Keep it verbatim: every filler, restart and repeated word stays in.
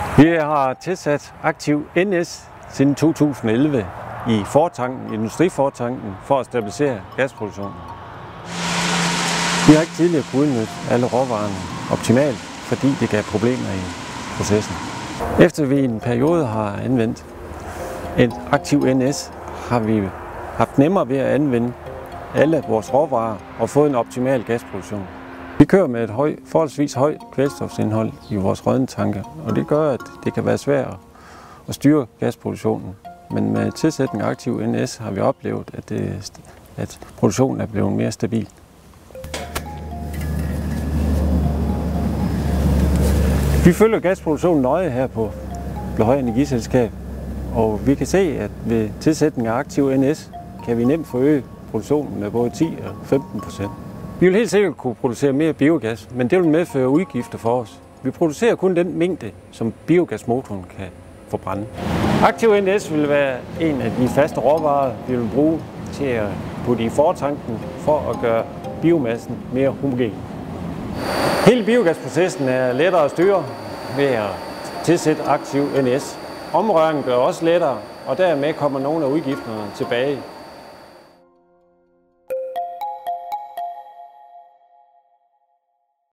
Vi har tilsat aktiv N S siden to tusind og elleve i fortanken, industrifortanken, for at stabilisere gasproduktionen. Vi har ikke tidligere kunnet udnytte alle råvarerne optimalt, fordi det gav problemer i processen. Efter vi i en periode har anvendt et aktiv N S, har vi haft nemmere ved at anvende alle vores råvarer og fået en optimal gasproduktion. Vi kører med et høj, forholdsvis højt kvælstofindhold i vores rådnetanke, og det gør, at det kan være svært at styre gasproduktionen. Men med tilsætning af aktiv N S har vi oplevet, at, det, at produktionen er blevet mere stabil. Vi følger gasproduktionen nøje her på Blåhøj Energiselskab, og vi kan se, at ved tilsætning af aktiv N S kan vi nemt forøge produktionen med både ti og femten procent. Vi vil helt sikkert kunne producere mere biogas, men det vil medføre udgifter for os. Vi producerer kun den mængde, som biogasmotoren kan forbrænde. Aktiv N S vil være en af de faste råvarer, vi vil bruge til at putte i fortanken for at gøre biomassen mere homogen. Hele biogasprocessen er lettere at styre ved at tilsætte aktiv N S. Omrøringen gør også lettere, og dermed kommer nogle af udgifterne tilbage.